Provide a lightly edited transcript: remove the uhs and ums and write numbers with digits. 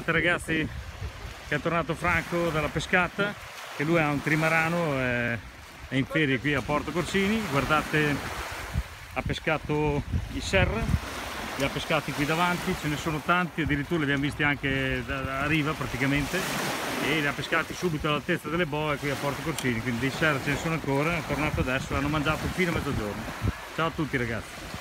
Guardate ragazzi che è tornato Franco dalla pescata, che lui ha un trimarano, è in ferie qui a Porto Corsini. Guardate, ha pescato i serra, li ha pescati qui davanti, ce ne sono tanti, addirittura li abbiamo visti anche da riva praticamente, e li ha pescati subito all'altezza delle boe qui a Porto Corsini, quindi dei serra ce ne sono ancora. È tornato adesso, l'hanno mangiato fino a mezzogiorno. Ciao a tutti ragazzi.